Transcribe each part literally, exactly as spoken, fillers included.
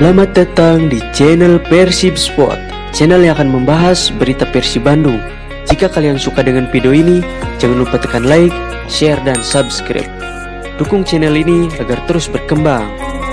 Selamat datang di channel Persib Sport, channel yang akan membahas berita Persib Bandung. Jika kalian suka dengan video ini, jangan lupa tekan like, share, dan subscribe. Dukung channel ini agar terus berkembang.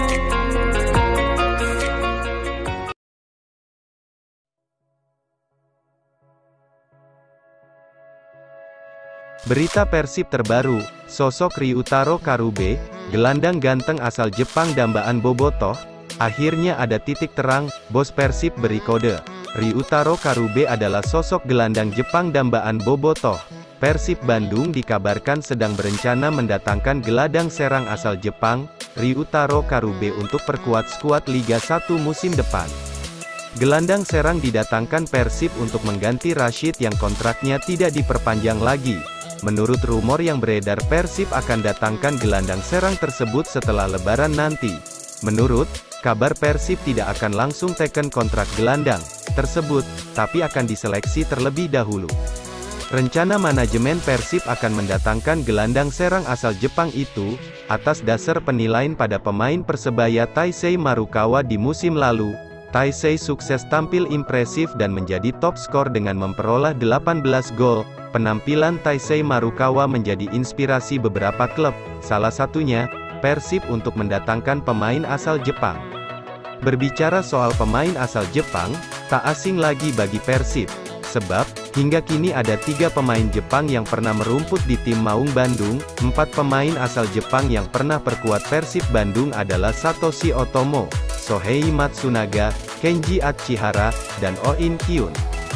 Berita Persib terbaru, sosok Ryutaro Karube, gelandang ganteng asal Jepang dambaan Bobotoh, akhirnya ada titik terang, bos Persib beri kode. Ryutaro Karube adalah sosok gelandang Jepang dambaan Bobotoh. Persib Bandung dikabarkan sedang berencana mendatangkan gelandang serang asal Jepang, Ryutaro Karube untuk perkuat skuad Liga satu musim depan. Gelandang serang didatangkan Persib untuk mengganti Rashid yang kontraknya tidak diperpanjang lagi. Menurut rumor yang beredar, Persib akan datangkan gelandang serang tersebut setelah Lebaran nanti. Menurut kabar, Persib tidak akan langsung teken kontrak gelandang tersebut, tapi akan diseleksi terlebih dahulu. Rencana manajemen Persib akan mendatangkan gelandang serang asal Jepang itu, atas dasar penilaian pada pemain Persebaya Taisei Marukawa di musim lalu. Taisei sukses tampil impresif dan menjadi top skor dengan memperoleh delapan belas gol. Penampilan Taisei Marukawa menjadi inspirasi beberapa klub, salah satunya Persib, untuk mendatangkan pemain asal Jepang. Berbicara soal pemain asal Jepang, tak asing lagi bagi Persib, sebab hingga kini ada tiga pemain Jepang yang pernah merumput di tim Maung Bandung. Empat pemain asal Jepang yang pernah perkuat Persib Bandung adalah Satoshi Otomo, Shohei Matsunaga, Kenji Achihara, dan Oh In Kyun.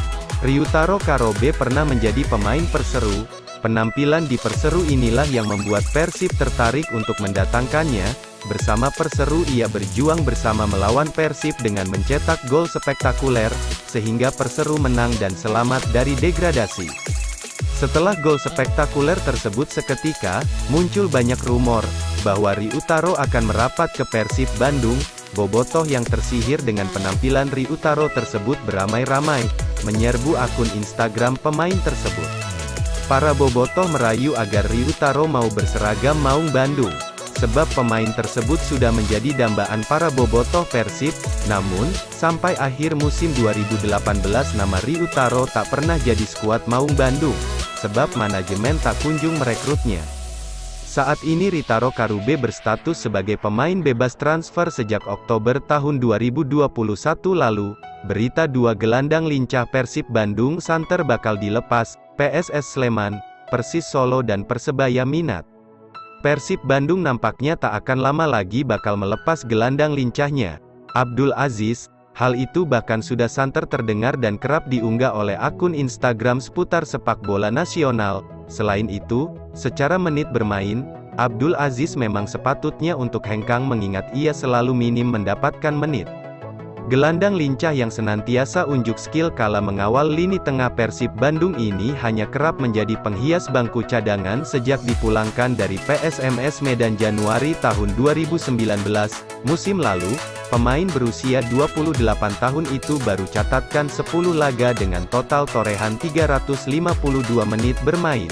Ryutaro Karube pernah menjadi pemain Perseru. Penampilan di Perseru inilah yang membuat Persib tertarik untuk mendatangkannya. Bersama Perseru ia berjuang bersama melawan Persib dengan mencetak gol spektakuler, sehingga Perseru menang dan selamat dari degradasi. Setelah gol spektakuler tersebut seketika, muncul banyak rumor, bahwa Ryutaro akan merapat ke Persib Bandung. Bobotoh yang tersihir dengan penampilan Ryutaro tersebut beramai-ramai menyerbu akun Instagram pemain tersebut. Para bobotoh merayu agar Ryutaro mau berseragam Maung Bandung, sebab pemain tersebut sudah menjadi dambaan para bobotoh Persib. Namun, sampai akhir musim dua ribu delapan belas nama Ryutaro tak pernah jadi skuad Maung Bandung, sebab manajemen tak kunjung merekrutnya. Saat ini Ryutaro Karube berstatus sebagai pemain bebas transfer sejak Oktober tahun dua ribu dua puluh satu lalu. Berita dua gelandang lincah Persib Bandung santer bakal dilepas, P S S Sleman, Persis Solo dan Persebaya minat. Persib Bandung nampaknya tak akan lama lagi bakal melepas gelandang lincahnya, Abdul Aziz. Hal itu bahkan sudah santer terdengar dan kerap diunggah oleh akun Instagram seputar sepak bola nasional. Selain itu, secara menit bermain, Abdul Aziz memang sepatutnya untuk hengkang mengingat ia selalu minim mendapatkan menit. Gelandang lincah yang senantiasa unjuk skill kala mengawal lini tengah Persib Bandung ini hanya kerap menjadi penghias bangku cadangan sejak dipulangkan dari P S M S Medan Januari tahun dua ribu sembilan belas. Musim lalu, pemain berusia dua puluh delapan tahun itu baru catatkan sepuluh laga dengan total torehan tiga ratus lima puluh dua menit bermain.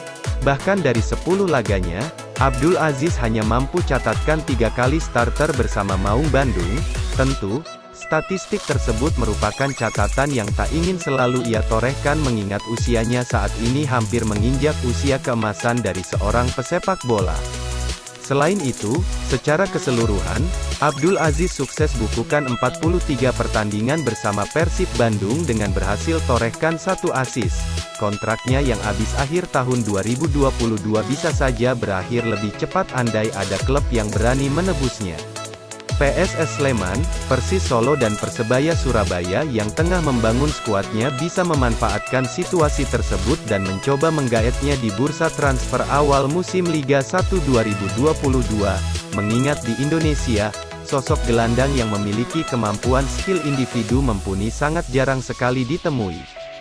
Bahkan dari sepuluh laganya, Abdul Aziz hanya mampu catatkan tiga kali starter bersama Maung Bandung. Tentu, statistik tersebut merupakan catatan yang tak ingin selalu ia torehkan mengingat usianya saat ini hampir menginjak usia keemasan dari seorang pesepak bola. Selain itu, secara keseluruhan, Abdul Aziz sukses bukukan empat puluh tiga pertandingan bersama Persib Bandung dengan berhasil torehkan satu assist. Kontraknya yang habis akhir tahun dua ribu dua puluh dua bisa saja berakhir lebih cepat andai ada klub yang berani menebusnya. P S S Sleman, Persis Solo dan Persebaya Surabaya yang tengah membangun skuadnya bisa memanfaatkan situasi tersebut dan mencoba menggaetnya di bursa transfer awal musim Liga satu dua ribu dua puluh dua. Mengingat di Indonesia, sosok gelandang yang memiliki kemampuan skill individu mumpuni sangat jarang sekali ditemui.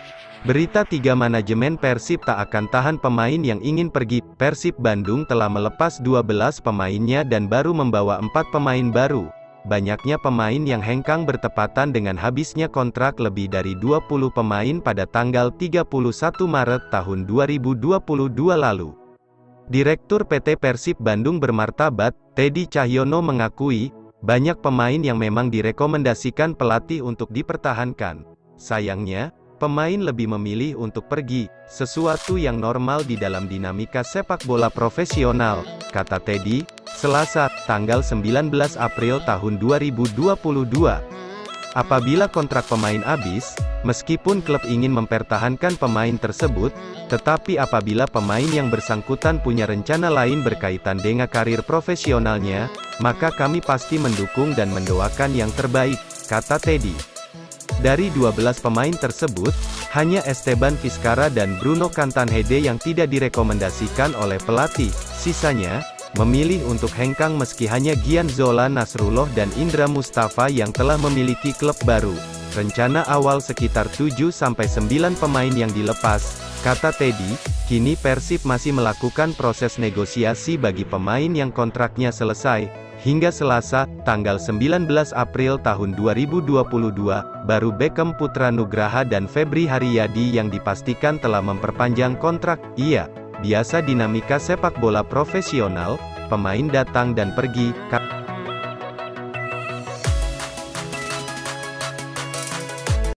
Berita tiga manajemen Persib tak akan tahan pemain yang ingin pergi. Persib Bandung telah melepas dua belas pemainnya dan baru membawa empat pemain baru. Banyaknya pemain yang hengkang bertepatan dengan habisnya kontrak lebih dari dua puluh pemain pada tanggal tiga puluh satu Maret tahun dua ribu dua puluh dua lalu. Direktur P T Persib Bandung bermartabat, Teddy Cahyono mengakui, banyak pemain yang memang direkomendasikan pelatih untuk dipertahankan. Sayangnya, pemain lebih memilih untuk pergi, sesuatu yang normal di dalam dinamika sepak bola profesional, kata Teddy, Selasa, tanggal sembilan belas April tahun dua ribu dua puluh dua. Apabila kontrak pemain habis, meskipun klub ingin mempertahankan pemain tersebut, tetapi apabila pemain yang bersangkutan punya rencana lain berkaitan dengan karir profesionalnya, maka kami pasti mendukung dan mendoakan yang terbaik, kata Teddy. Dari dua belas pemain tersebut, hanya Esteban Vizcarra dan Bruno Cantanhede yang tidak direkomendasikan oleh pelatih, sisanya memilih untuk hengkang meski hanya Gian Zola Nasrullah dan Indra Mustafa yang telah memiliki klub baru. Rencana awal sekitar tujuh sampai sembilan pemain yang dilepas, kata Teddy. Kini Persib masih melakukan proses negosiasi bagi pemain yang kontraknya selesai. Hingga Selasa, tanggal sembilan belas April tahun dua ribu dua puluh dua, baru Beckham Putra Nugraha dan Febri Haryadi yang dipastikan telah memperpanjang kontrak. Iya, biasa dinamika sepak bola profesional, pemain datang dan pergi.